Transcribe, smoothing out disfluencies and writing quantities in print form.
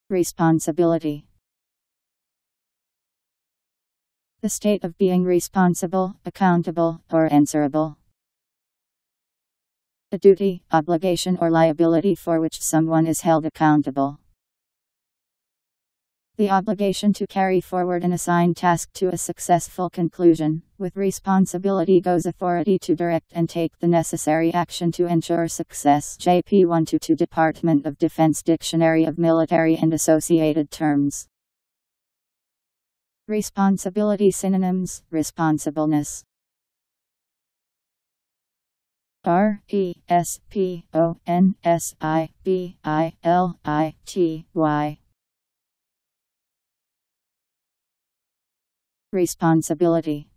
Responsibility. The state of being responsible, accountable, or answerable. A duty, obligation, or liability for which someone is held accountable. The obligation to carry forward an assigned task to a successful conclusion. With responsibility goes authority to direct and take the necessary action to ensure success. JP 122 Department of Defense Dictionary of Military and Associated Terms. Responsibility synonyms: responsibleness, responsibility. Responsibility.